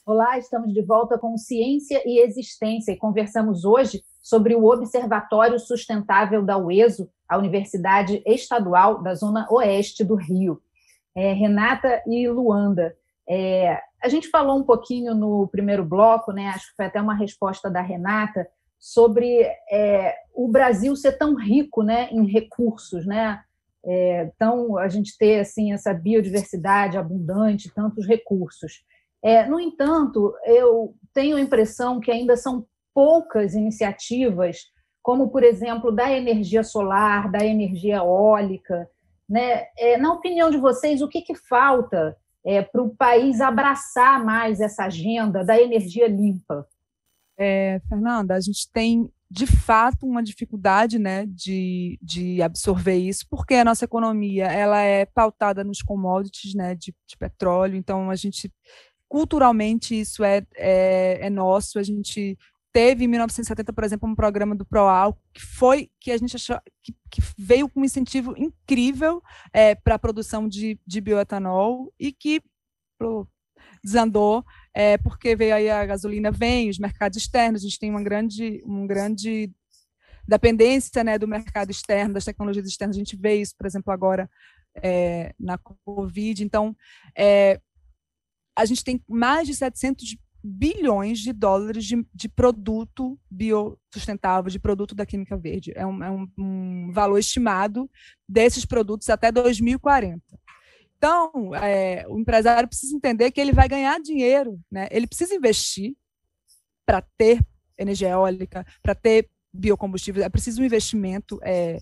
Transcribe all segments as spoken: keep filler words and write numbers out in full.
Olá, estamos de volta com Ciência e Existência e conversamos hoje sobre o Observatório Sustentável da U E S O, a Universidade Estadual da Zona Oeste do Rio. É, Renata e Luanda, é, a gente falou um pouquinho no primeiro bloco, né, acho que foi até uma resposta da Renata, sobre é, o Brasil ser tão rico, né, em recursos, né? É, então, a gente ter assim, essa biodiversidade abundante, tantos recursos. É, no entanto, eu tenho a impressão que ainda são poucas iniciativas, como, por exemplo, da energia solar, da energia eólica, né? É, na opinião de vocês, o que, que falta é, para o país abraçar mais essa agenda da energia limpa? É, Fernanda, a gente tem, de fato, uma dificuldade, né, de, de absorver isso, porque a nossa economia ela é pautada nos commodities, né, de, de petróleo, então a gente, culturalmente, isso é, é, é nosso, a gente teve em mil novecentos e setenta, por exemplo, um programa do Proal, que foi, que a gente achou, que, que veio com um incentivo incrível é, para a produção de, de bioetanol e que pro, desandou, é, porque veio aí a gasolina, vem, os mercados externos, a gente tem uma grande, um grande dependência, né, do mercado externo, das tecnologias externas, a gente vê isso, por exemplo, agora é, na Covid, então é, a gente tem mais de setecentos bilhões de dólares de, de produto biossustentável, de produto da química verde, é um, é um, um valor estimado desses produtos até dois mil e quarenta. Então, é, o empresário precisa entender que ele vai ganhar dinheiro, né? Ele precisa investir para ter energia eólica, para ter biocombustível, é preciso um investimento é,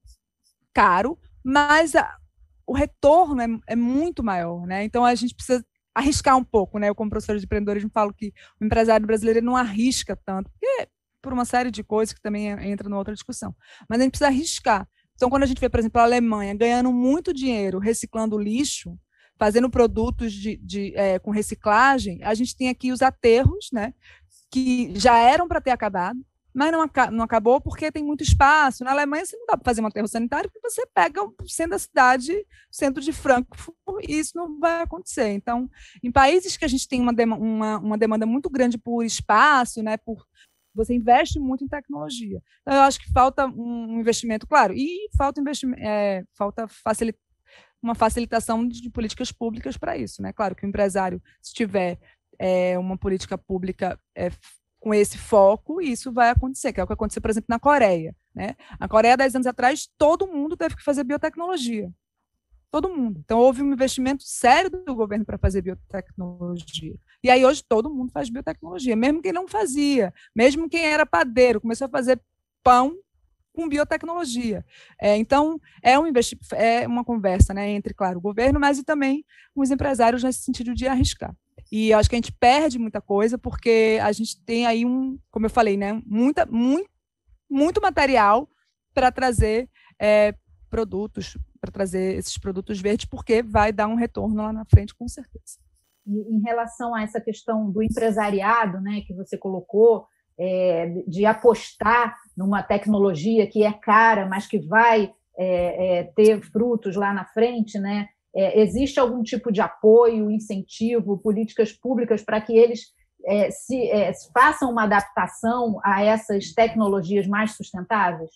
caro, mas a, o retorno é, é muito maior, né? Então, a gente precisa arriscar um pouco, né? Eu, como professora de empreendedorismo, falo que o empresário brasileiro não arrisca tanto, porque por uma série de coisas que também entra numa outra discussão, mas a gente precisa arriscar. Então, quando a gente vê, por exemplo, a Alemanha ganhando muito dinheiro reciclando lixo, fazendo produtos de, de, é, com reciclagem, a gente tem aqui os aterros, né, que já eram para ter acabado, mas não, não acabou porque tem muito espaço. Na Alemanha, você não dá para fazer um aterro sanitário porque você pega o centro da cidade, centro de Frankfurt, e isso não vai acontecer. Então, em países que a gente tem uma, uma, uma demanda muito grande por espaço, né, por você investe muito em tecnologia. Então, eu acho que falta um investimento, claro, e falta investimento, é, falta facilita, uma facilitação de políticas públicas para isso, né? Claro que o empresário, se tiver é, uma política pública é, com esse foco, isso vai acontecer, que é o que aconteceu, por exemplo, na Coreia, né? A Coreia, dez anos atrás, todo mundo teve que fazer biotecnologia. Todo mundo. Então, houve um investimento sério do governo para fazer biotecnologia. E aí, hoje, todo mundo faz biotecnologia, mesmo quem não fazia, mesmo quem era padeiro, começou a fazer pão com biotecnologia. É, então, é, um investi- é uma conversa, né, entre, claro, o governo, mas e também os empresários nesse sentido de arriscar. E acho que a gente perde muita coisa, porque a gente tem aí um, como eu falei, né, muita, muito, muito material para trazer é, produtos, para trazer esses produtos verdes, porque vai dar um retorno lá na frente, com certeza. E, em relação a essa questão do empresariado, né, que você colocou, é, de apostar numa tecnologia que é cara, mas que vai é, é, ter frutos lá na frente, né? É, existe algum tipo de apoio, incentivo, políticas públicas para que eles é, se, é, façam uma adaptação a essas tecnologias mais sustentáveis?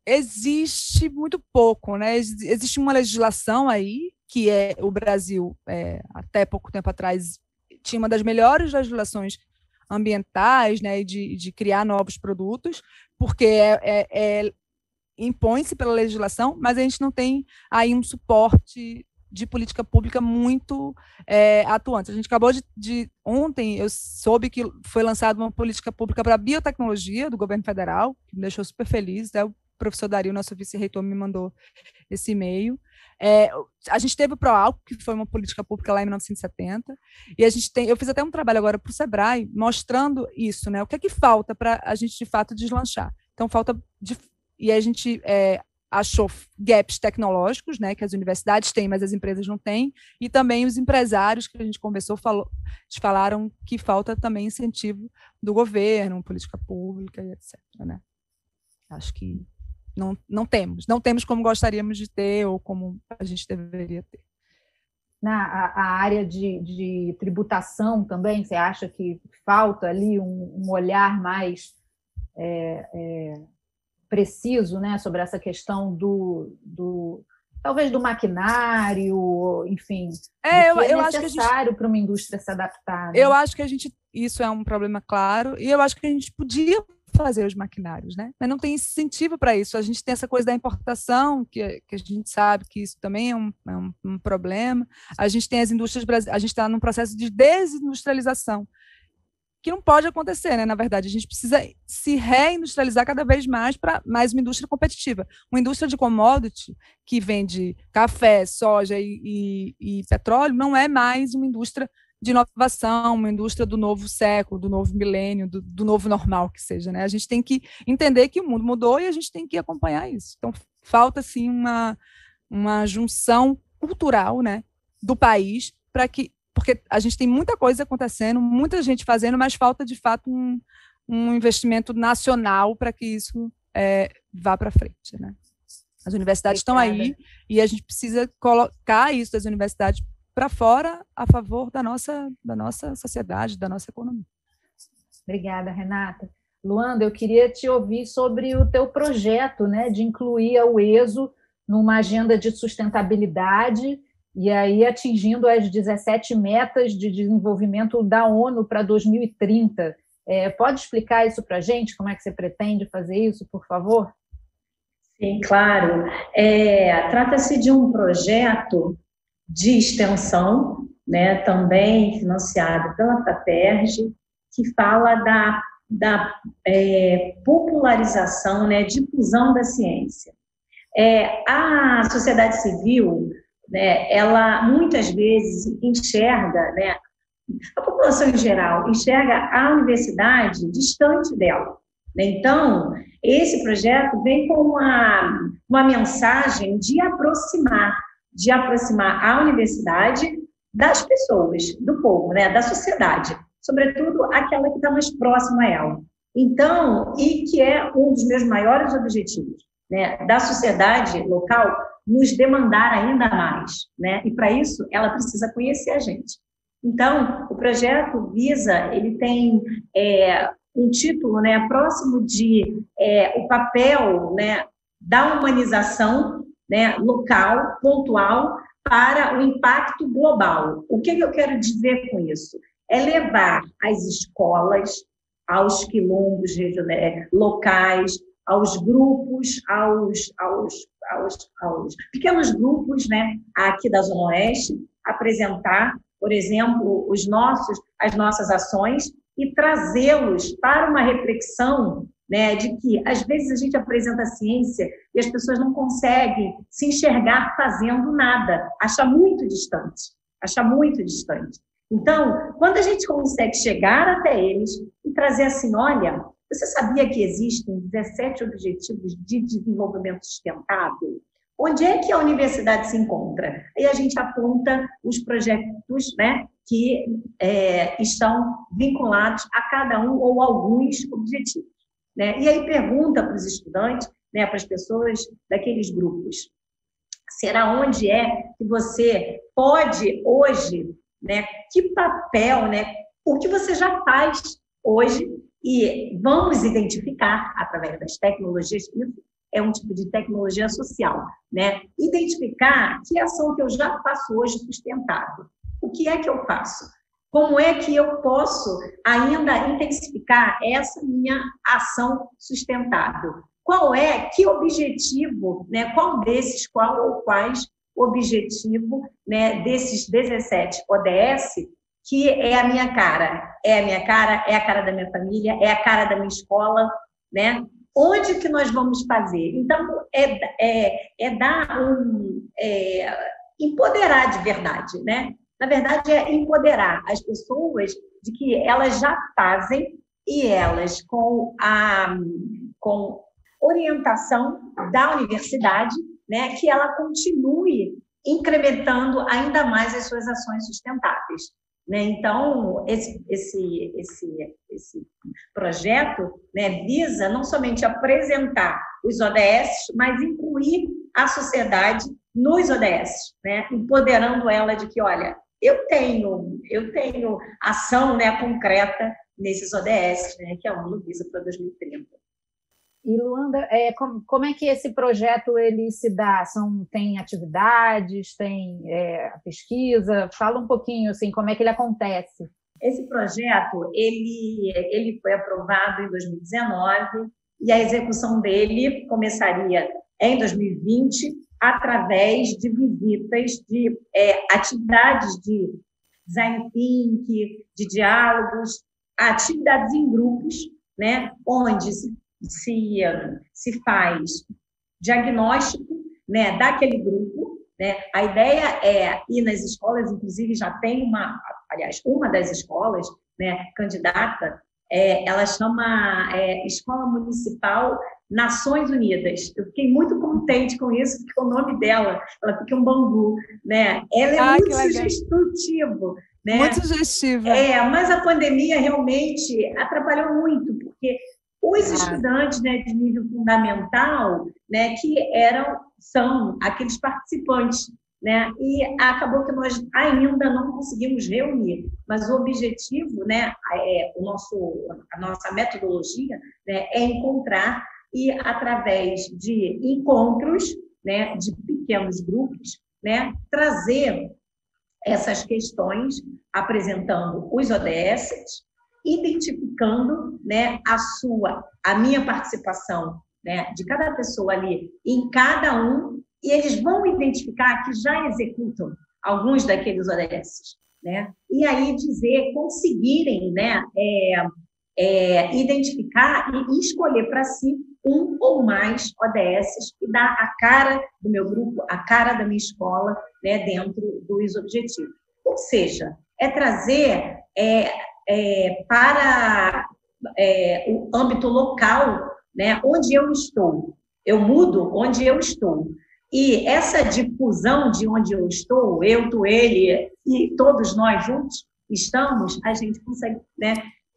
Existe muito pouco, né? Existe uma legislação aí que é o Brasil, é, até pouco tempo atrás, tinha uma das melhores legislações ambientais, né, de, de criar novos produtos, porque é, é, é, impõe-se pela legislação, mas a gente não tem aí um suporte de política pública muito é, atuante. A gente acabou de, de, ontem, eu soube que foi lançada uma política pública para a biotecnologia do governo federal, que me deixou super feliz, né? O professor Dario, nosso vice-reitor, me mandou esse e-mail. É, a gente teve o PROALCO, que foi uma política pública lá em mil novecentos e setenta, e a gente tem, eu fiz até um trabalho agora para o Sebrae, mostrando isso, né? O que é que falta para a gente, de fato, deslanchar. Então, falta, de, e a gente é, achou gaps tecnológicos, né, que as universidades têm, mas as empresas não têm, e também os empresários que a gente conversou, falou, falaram que falta também incentivo do governo, política pública e etcétera, né? Acho que não, não temos. Não temos como gostaríamos de ter ou como a gente deveria ter. Na a, a área de, de tributação também, você acha que falta ali um, um olhar mais é, é, preciso, né, sobre essa questão do, do talvez do maquinário, enfim, É, do eu, que é eu acho que a gente, necessário para uma indústria se adaptar, né? eu acho que a gente, isso é um problema claro, e eu acho que a gente podia fazer os maquinários, né? Mas não tem incentivo para isso. A gente tem essa coisa da importação, que, que a gente sabe que isso também é um, é um, um problema. A gente tem as indústrias, a gente está num processo de desindustrialização, que não pode acontecer, né? Na verdade, a gente precisa se reindustrializar cada vez mais para mais uma indústria competitiva. Uma indústria de commodity que vende café, soja e, e, e petróleo não é mais uma indústria de inovação, uma indústria do novo século, do novo milênio, do, do novo normal que seja, né? A gente tem que entender que o mundo mudou e a gente tem que acompanhar isso. Então, falta, sim, uma, uma junção cultural, né, do país para que porque a gente tem muita coisa acontecendo, muita gente fazendo, mas falta, de fato, um, um investimento nacional para que isso é, vá para frente, né? As universidades estão aí e a gente precisa colocar isso das universidades para fora a favor da nossa, da nossa sociedade, da nossa economia. Obrigada, Renata. Luanda, eu queria te ouvir sobre o teu projeto, né, de incluir a UESO numa agenda de sustentabilidade e aí atingindo as dezessete metas de desenvolvimento da ONU para dois mil e trinta. É, pode explicar isso para a gente? Como é que você pretende fazer isso, por favor? Sim, claro. É, trata-se de um projeto de extensão, né, também financiado pela FAPERJ, que fala da, da é, popularização, né, difusão da ciência. É, a sociedade civil, né, ela muitas vezes enxerga, né, a população em geral enxerga a universidade distante dela. Né? Então, esse projeto vem com uma, uma mensagem de aproximar, de aproximar a universidade das pessoas, do povo, né, da sociedade, sobretudo aquela que está mais próxima a ela. Então, e que é um dos meus maiores objetivos, né, da sociedade local, nos demandar ainda mais, né? E para isso ela precisa conhecer a gente. Então, o projeto visa, ele tem é, um título, né, próximo de é, o papel, né, da humanização, né, local, pontual, para o impacto global. O que, que eu quero dizer com isso? É levar as escolas aos quilombos locais, aos grupos, aos, aos, aos, aos pequenos grupos, né, aqui da Zona Oeste, apresentar, por exemplo, os nossos, as nossas ações e trazê-los para uma reflexão, né, de que, às vezes, a gente apresenta a ciência e as pessoas não conseguem se enxergar fazendo nada, acha muito distante, acha muito distante. Então, quando a gente consegue chegar até eles e trazer assim, olha, você sabia que existem dezessete Objetivos de Desenvolvimento Sustentável? Onde é que a universidade se encontra? Aí a gente aponta os projetos, né, que é, estão vinculados a cada um ou alguns objetivos. Né? E aí pergunta para os estudantes, né, para as pessoas daqueles grupos, será onde é que você pode hoje, né, que papel, né, o que você já faz hoje, e vamos identificar, através das tecnologias, isso é um tipo de tecnologia social, né? Identificar que ação que eu já faço hoje sustentável. O que é que eu faço? Como é que eu posso ainda intensificar essa minha ação sustentável? Qual é, que objetivo, né? Qual desses, qual ou quais objetivo, né, desses dezessete O D S que é a minha cara? É a minha cara, é a cara da minha família, é a cara da minha escola, né? Onde que nós vamos fazer? Então, é, é, é dar um... É, empoderar de verdade, né? Na verdade, é empoderar as pessoas de que elas já fazem e elas, com a com orientação da universidade, né, que ela continue incrementando ainda mais as suas ações sustentáveis. Né? Então, esse, esse, esse, esse projeto, né, visa não somente apresentar os O D S, mas incluir a sociedade nos O D S, né? Empoderando ela de que, olha, eu tenho, eu tenho ação, né, concreta nesses O D S, né, que é a ONU visa para dois mil e trinta. E, Luanda, é, como, como é que esse projeto ele se dá? São, tem atividades, tem é, pesquisa? Fala um pouquinho, assim, como é que ele acontece. Esse projeto, ele, ele foi aprovado em dois mil e dezenove e a execução dele começaria em dois mil e vinte através de visitas, de é, atividades de design thinking, de diálogos, atividades em grupos, né, onde se Se, se faz diagnóstico, né, daquele grupo, né? A ideia é ir nas escolas, inclusive já tem uma, aliás, uma das escolas, né, candidata, é, ela chama é, Escola Municipal Nações Unidas. Eu fiquei muito contente com isso, porque o nome dela, ela fica um bambu, né? Ela é ah, muito sugestivo, né? Muito sugestiva. É, mas a pandemia realmente atrapalhou muito, porque os estudantes, né, de nível fundamental, né, que eram, são aqueles participantes, né, e acabou que nós ainda não conseguimos reunir, mas o objetivo, né, é, o nosso, a nossa metodologia, né, é encontrar e, através de encontros, né, de pequenos grupos, né, trazer essas questões, apresentando os O D S, identificando, né, a sua, a minha participação, né, de cada pessoa ali em cada um, e eles vão identificar que já executam alguns daqueles O D S, né, e aí dizer, conseguirem, né, é, é, identificar e escolher para si um ou mais O D S e dar a cara do meu grupo, a cara da minha escola, né, dentro dos objetivos. Ou seja, é trazer é, É, para é, o âmbito local, né, onde eu estou. Eu mudo onde eu estou. E essa difusão de onde eu estou, eu, tu, ele e todos nós juntos estamos, a gente consegue, né,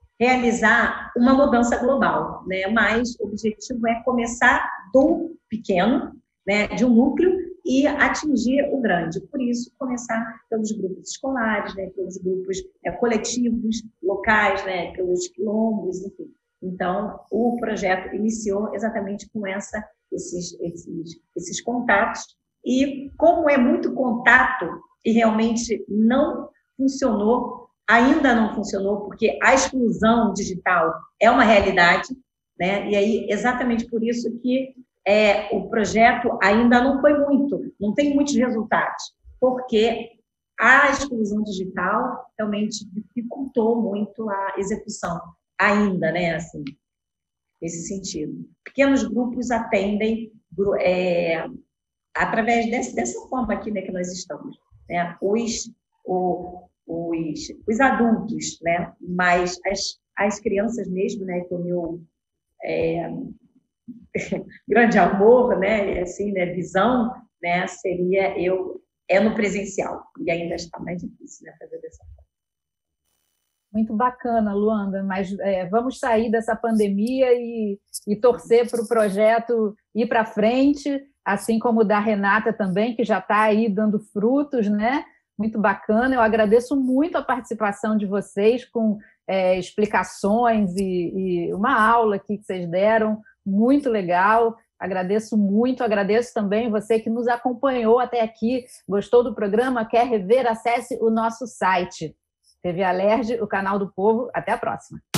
realizar uma mudança global, né? Mas o objetivo é começar do pequeno, né, de um núcleo, e atingir o grande. Por isso, começar pelos grupos escolares, né, pelos grupos é, coletivos, locais, né, pelos quilombos, enfim. Então, o projeto iniciou exatamente com essa, esses, esses, esses contatos. E como é muito contato e realmente não funcionou, ainda não funcionou, porque a exclusão digital é uma realidade, né? E aí, exatamente por isso que É, o projeto ainda não foi muito, não tem muitos resultados, porque a exclusão digital realmente dificultou muito a execução, ainda, né, assim, nesse sentido. Pequenos grupos atendem é, através desse, dessa forma aqui, né, que nós estamos, né, os, o, os, os adultos, né, mas as, as crianças mesmo, né, que o meu... É, grande amor, né, assim, né, visão, né, seria eu é no presencial, e ainda está mais difícil, né, fazer dessa forma. Muito bacana, Luanda, mas é, vamos sair dessa pandemia e, e torcer para o projeto ir para frente, assim como o da Renata também, que já está aí dando frutos, né? Muito bacana. Eu agradeço muito a participação de vocês com é, explicações e, e uma aula aqui que vocês deram, muito legal. Agradeço muito, agradeço também você que nos acompanhou até aqui, gostou do programa, quer rever, acesse o nosso site. T V Alerj, o canal do povo. Até a próxima.